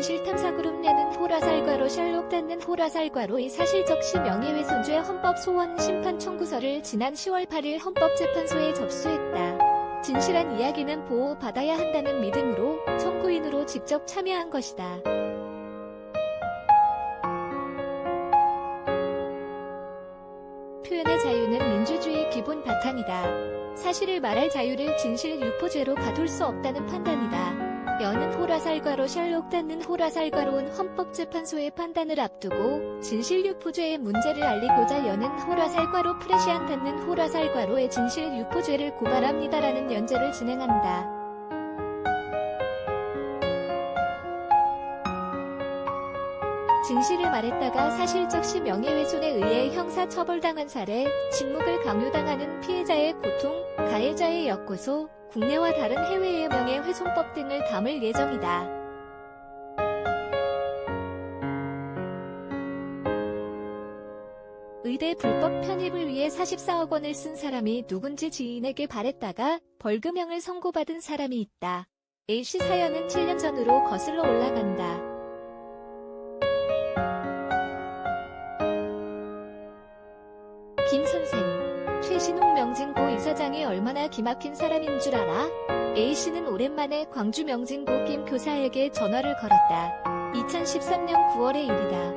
진실탐사그룹 냐는 호라살과로 셜록 닫는 호라살과로의 사실적시 명예훼손죄 헌법소원 심판 청구서를 지난 10월 8일 헌법재판소에 접수했다. 진실한 이야기는 보호받아야 한다는 믿음으로 청구인으로 직접 참여한 것이다. 표현의 자유는 민주주의 기본 바탕이다. 사실을 말할 자유를 진실 유포죄로 가둘 수 없다는 판단이다. 여는 호라살과로 셜록 닫는 호라살과로운 헌법재판소의 판단을 앞두고 진실 유포죄의 문제를 알리고자 여는 호라살과로 프레시안 닫는 호라살과로의 진실 유포죄를 고발합니다라는 연재를 진행한다. 진실을 말했다가 사실적시 명예훼손에 의해 형사처벌당한 사례, 직무를 강요당하는 피해자의 고통, 가해자의 역고소, 국내와 다른 해외의 명예훼손법 등을 담을 예정이다. 의대 불법 편입을 위해 44억 원을 쓴 사람이 누군지 지인에게 말했다가 벌금형을 선고받은 사람이 있다. A씨 사연은 7년 전으로 거슬러 올라간다. 김 선생, 최신욱 명진고 이사장이 얼마나 기막힌 사람인 줄 알아? A씨는 오랜만에 광주 명진고 김 교사에게 전화를 걸었다. 2013년 9월의 일이다.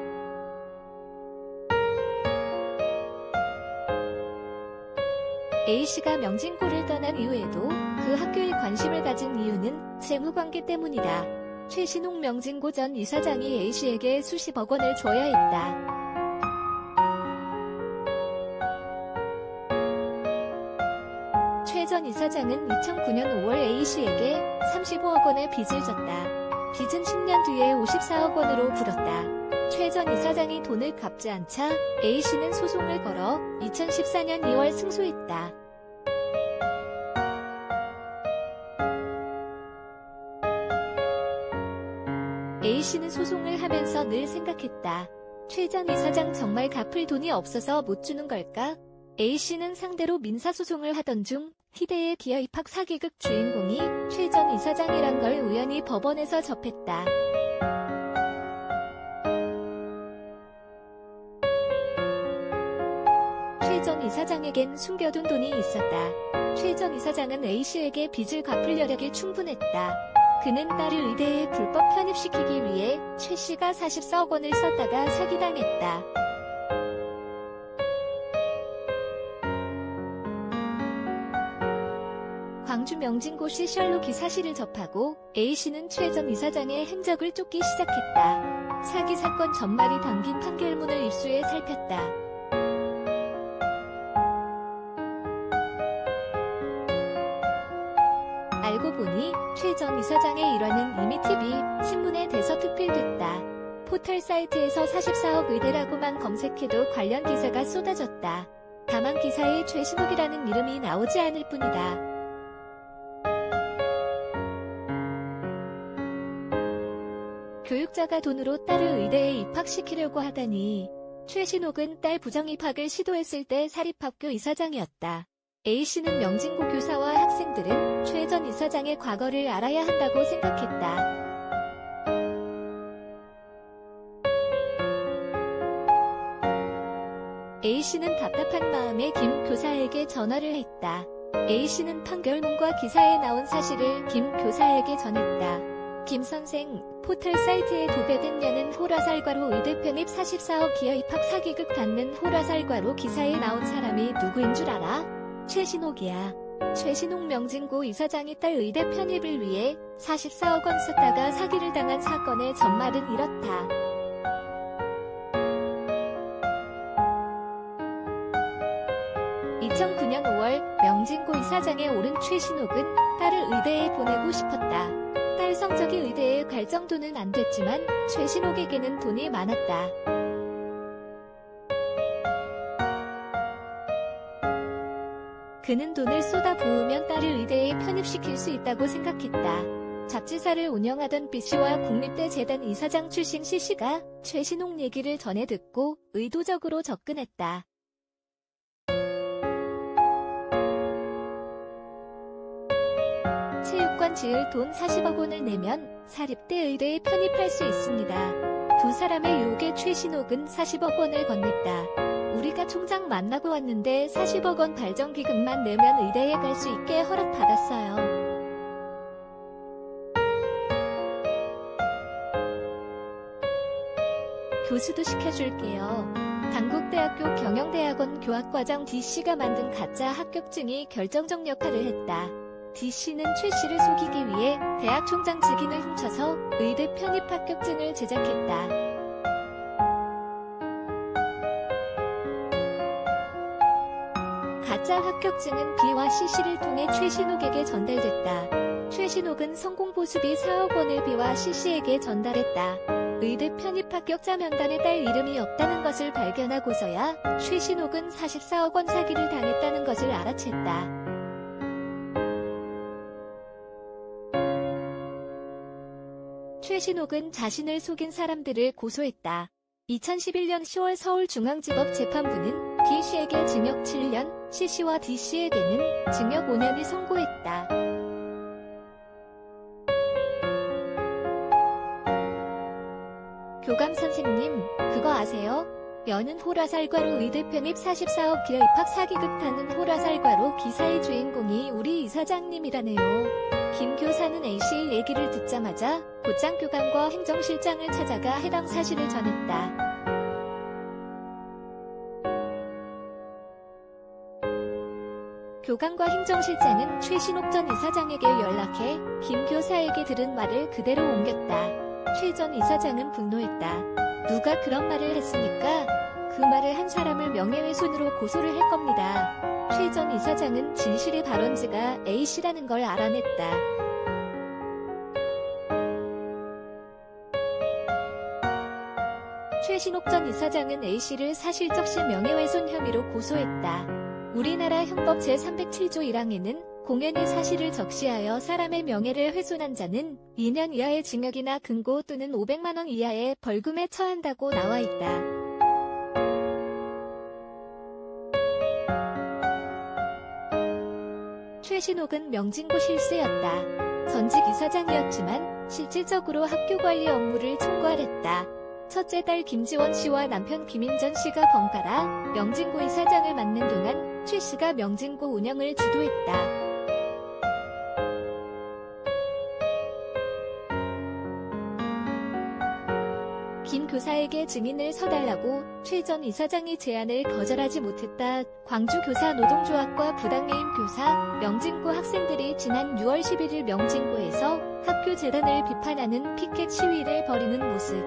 A씨가 명진고를 떠난 이후에도 그 학교에 관심을 가진 이유는 채무관계 때문이다. 최신욱 명진고 전 이사장이 A씨에게 수십억 원을 줘야 했다. 최 전 이사장은 2009년 5월 A씨에게 35억 원의 빚을 졌다. 빚은 10년 뒤에 54억 원으로 불었다. 최 전 이사장이 돈을 갚지 않자 A씨는 소송을 걸어 2014년 2월 승소했다. A씨는 소송을 하면서 늘 생각했다. 최 전 이사장 정말 갚을 돈이 없어서 못 주는 걸까? A씨는 상대로 민사소송을 하던 중 희대의 기어 입학 사기극 주인공이 최 전 이사장이란 걸 우연히 법원에서 접했다. 최 전 이사장에겐 숨겨둔 돈이 있었다. 최 전 이사장은 A씨에게 빚을 갚을 여력이 충분했다. 그는 딸을 의대에 불법 편입시키기 위해 최씨가 44억 원을 썼다가 사기당했다. 광주 명진고시 셜록이 사실을 접하고 A씨는 최 전 이사장의 행적을 쫓기 시작했다. 사기 사건 전말이 담긴 판결문을 입수해 살폈다. 알고 보니 최 전 이사장의 일화는 이미 TV, 신문에 대서특필됐다. 포털 사이트에서 44억 의대라고만 검색해도 관련 기사가 쏟아졌다. 다만 기사에 최신욱이라는 이름이 나오지 않을 뿐이다. 교육자가 돈으로 딸을 의대에 입학시키려고 하다니. 최신욱은 딸 부정입학을 시도했을 때 사립학교 이사장이었다. A씨는 명진고 교사와 학생들은 최 전 이사장의 과거를 알아야 한다고 생각했다. A씨는 답답한 마음에 김 교사에게 전화를 했다. A씨는 판결문과 기사에 나온 사실을 김 교사에게 전했다. 김 선생, 포털 사이트에 도배된 냐는 호라살과로 의대 편입 44억 기어 입학 사기극 닫는 호라살과로 기사에 나온 사람이 누구인 줄 알아? 최신욱이야. 최신욱 명진고 이사장이 딸 의대 편입을 위해 44억 원 썼다가 사기를 당한 사건의 전말은 이렇다. (2009년 5월) 명진고 이사장에 오른 최신욱은 딸을 의대에 보내고 싶었다. 딸 성적이 의대에 갈 정도는 안 됐지만 최신욱에게는 돈이 많았다. 그는 돈을 쏟아 부으면 딸을 의대에 편입시킬 수 있다고 생각했다. 잡지사를 운영하던 B씨와 국립대 재단 이사장 출신 C씨가 최신욱 얘기를 전해 듣고 의도적으로 접근했다. 체육관 지을 돈 40억 원을 내면 사립대 의대에 편입할 수 있습니다. 두 사람의 유혹에 최신옥은 40억 원을 건넸다. 우리가 총장 만나고 왔는데 40억 원 발전기금만 내면 의대에 갈 수 있게 허락받았어요. 교수도 시켜줄게요. 강국대학교 경영대학원 교학과정 D씨가 만든 가짜 합격증이 결정적 역할을 했다. D씨는 최씨를 속이기 위해 대학 총장 직인을 훔쳐서 의대 편입 합격증을 제작했다. 가짜 합격증은 B와 C씨를 통해 최신옥에게 전달됐다. 최신옥은 성공보수비 4억 원을 B와 C씨에게 전달했다. 의대 편입 합격자 명단에 딸 이름이 없다는 것을 발견하고서야 최신옥은 44억 원 사기를 당했다는 것을 알아챘다. 최신옥은 자신을 속인 사람들을 고소했다. 2011년 10월 서울중앙지법 재판부는 B씨에게 징역 7년, C씨와 D씨에게는 징역 5년을 선고했다. 교감 선생님, 그거 아세요? 여는 호라살과로 의대 편입 44억 기어 입학 사기 극타는 호라살과로 기사의 주인공이 우리 이사장님이라네요. 김 교사는 A씨의 얘기를 듣자마자 곧장 교감과 행정실장을 찾아가 해당 사실을 전했다. 교감과 행정실장은 최신옥 전 이사장에게 연락해 김 교사에게 들은 말을 그대로 옮겼다. 최 전 이사장은 분노했다. 누가 그런 말을 했습니까? 그 말을 한 사람을 명예훼손으로 고소를 할 겁니다. 최 전 이사장은 진실의 발원지가 A씨라는 걸 알아냈다. 최신옥 전 이사장은 A씨를 사실적시 명예훼손 혐의로 고소했다. 우리나라 형법 제307조 1항에는 공연히 사실을 적시하여 사람의 명예를 훼손한 자는 2년 이하의 징역이나 금고 또는 500만 원 이하의 벌금에 처한다고 나와 있다. 최신옥은 명진고 실세였다. 전직 이사장이었지만 실질적으로 학교 관리 업무를 총괄했다. 첫째 딸 김지원 씨와 남편 김인전 씨가 번갈아 명진고 이사장을 맡는 동안 최 씨가 명진고 운영을 주도했다. 김 교사에게 증인을 서달라고 최 전 이사장이 제안을 거절하지 못했다. 광주교사 노동조합과 부당해임 교사, 명진고 학생들이 지난 6월 11일 명진고에서 학교 재단을 비판하는 피켓 시위를 벌이는 모습.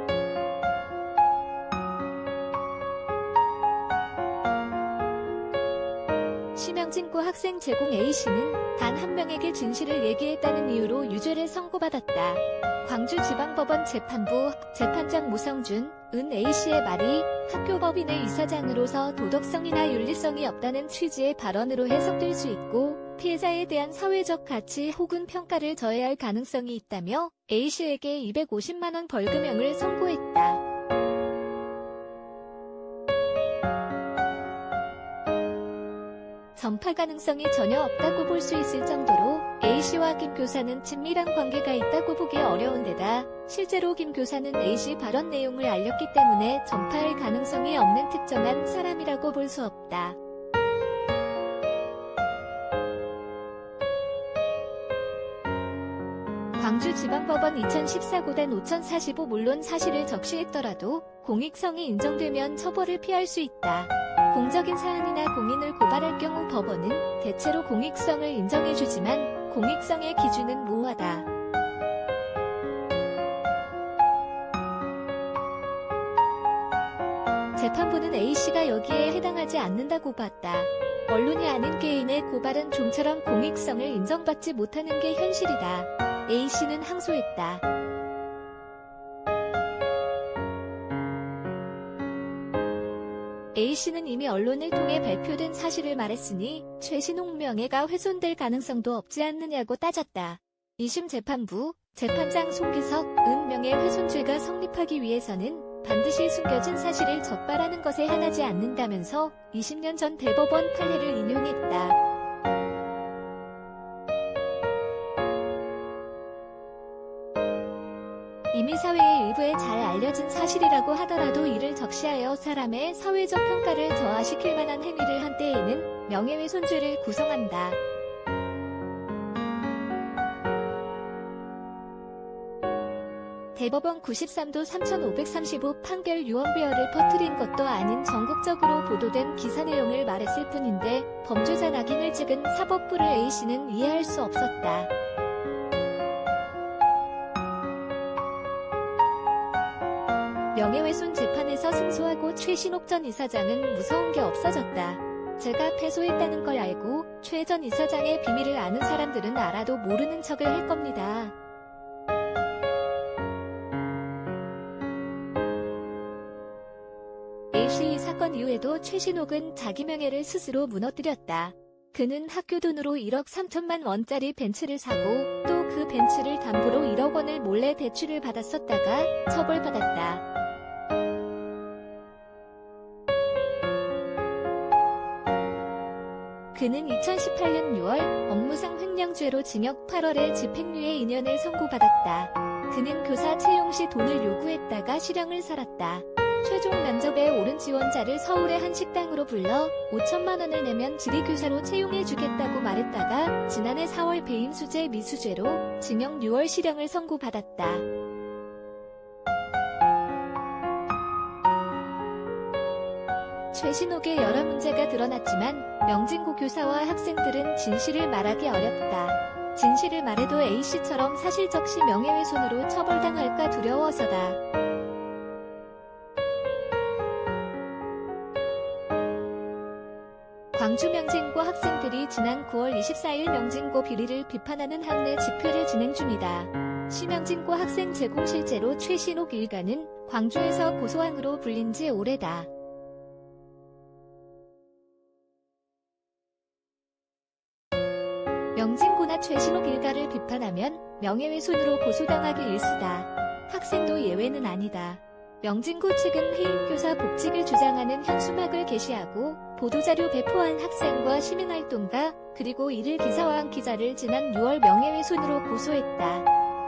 시명진고 학생 제공 A씨는 단 한 명에게 진실을 얘기했다는 이유로 유죄를 선고받았다. 광주지방법원 재판부 재판장 모성준, 은 A씨의 말이 학교법인의 이사장으로서 도덕성이나 윤리성이 없다는 취지의 발언으로 해석될 수 있고 피해자에 대한 사회적 가치 혹은 평가를 저해할 할 가능성이 있다며 A씨에게 250만 원 벌금형을 선고했다. 전파 가능성이 전혀 없다고 볼 수 있을 정도로 A씨와 김 교사는 친밀한 관계가 있다고 보기 어려운 데다 실제로 김 교사는 A씨 발언 내용을 알렸기 때문에 전파할 가능성이 없는 특정한 사람이라고 볼 수 없다. 광주지방법원 2014고단 5045 물론 사실을 적시했더라도 공익성이 인정되면 처벌을 피할 수 있다. 공적인 사안이나 공인을 고발할 경우 법원은 대체로 공익성을 인정해주지만 공익성의 기준은 모호하다. 재판부는 A씨가 여기에 해당하지 않는다고 봤다. 언론이 아닌 개인의 고발은 좀처럼 공익성을 인정받지 못하는 게 현실이다. A씨는 항소했다. A씨는 이미 언론을 통해 발표된 사실을 말했으니 최신옥 명예가 훼손될 가능성도 없지 않느냐고 따졌다. 2심 재판부 재판장 송기석, 은 명예훼손죄가 성립하기 위해서는 반드시 숨겨진 사실을 적발하는 것에 한하지 않는다면서 20년 전 대법원 판례를 인용했다. 이미 사회의 일부에 잘 알려진 사실이라고 하더라도 이를 적시하여 사람의 사회적 평가를 저하시킬 만한 행위를 한 때에는 명예훼손죄를 구성한다. 대법원 93도 3535 판결 유언비어를 퍼뜨린 것도 아닌 전국적으로 보도된 기사 내용을 말했을 뿐인데 범죄자 낙인을 찍은 사법부를 A씨는 이해할 수 없었다. 명예훼손 재판에서 승소하고 최신옥 전 이사장은 무서운 게 없어졌다. 제가 패소했다는 걸 알고 최 전 이사장의 비밀을 아는 사람들은 알아도 모르는 척을 할 겁니다. A씨 이 사건 이후에도 최신옥은 자기 명예를 스스로 무너뜨렸다. 그는 학교 돈으로 1억 3천만 원짜리 벤츠를 사고 또 그 벤츠를 담보로 1억 원을 몰래 대출을 받았었다가 처벌받았다. 그는 2018년 6월 업무상 횡령죄로 징역 8월에 집행유예 2년을 선고받았다. 그는 교사 채용 시 돈을 요구했다가 실형을 살았다. 최종 면접에 오른 지원자를 서울의 한 식당으로 불러 5천만 원을 내면 지리교사로 채용해주겠다고 말했다가 지난해 4월 배임수재 미수죄로 징역 6월 실형을 선고받았다. 최신옥의 여러 문제가 드러났지만 명진고 교사와 학생들은 진실을 말하기 어렵다. 진실을 말해도 A씨처럼 사실적시 명예훼손으로 처벌당할까 두려워서다. 광주 명진고 학생들이 지난 9월 24일 명진고 비리를 비판하는 학내 집회를 진행 중이다. 시명진고 학생 제공 실제로 최신옥 일가는 광주에서 고소왕으로 불린 지 오래다. 명진고나 최신옥 일가를 비판하면 명예훼손으로 고소당하기 일쑤다. 학생도 예외는 아니다. 명진고 측은 해임 교사 복직을 주장하는 현수막을 게시하고 보도자료 배포한 학생과 시민활동가 그리고 이를 기사화한 기자를 지난 6월 명예훼손으로 고소했다.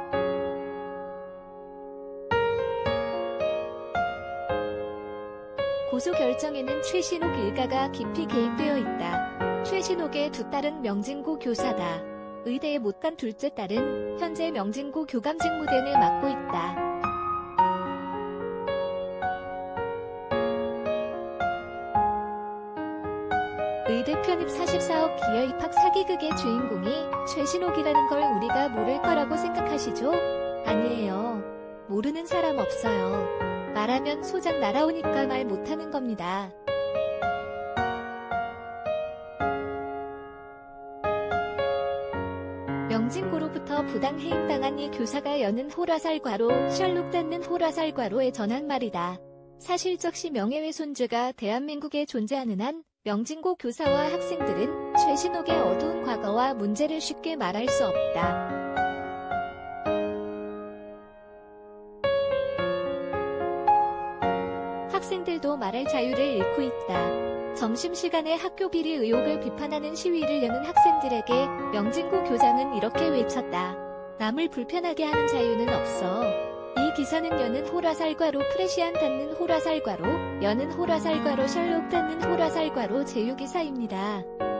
고소 결정에는 최신옥 일가가 깊이 개입되어 있다. 최신옥의 두 딸은 명진고 교사다. 의대에 못 간 둘째 딸은 현재 명진고 교감 직무대행을 맡고 있다. 의대 편입 44억 기여 입학 사기극의 주인공이 최신옥이라는 걸 우리가 모를 거라고 생각하시죠? 아니에요. 모르는 사람 없어요. 말하면 소장 날아오니까 말 못하는 겁니다. 명진고로부터 부당 해임당한 이 교사가 여는 호라살과로 셜록 닿는 호라살과로에 전한 말이다. 사실적시 명예훼손죄가 대한민국에 존재하는 한 명진고 교사와 학생들은 최신옥의 어두운 과거와 문제를 쉽게 말할 수 없다. 학생들도 말할 자유를 잃고 있다. 점심시간에 학교 비리 의혹을 비판하는 시위를 여는 학생들에게 명진고 교장은 이렇게 외쳤다. 남을 불편하게 하는 자유는 없어. 이 기사는 여는 호라살과로 프레시안 닿는 호라살과로 여는 호라살과로 셜록 닿는 호라살과로 제휴기사입니다.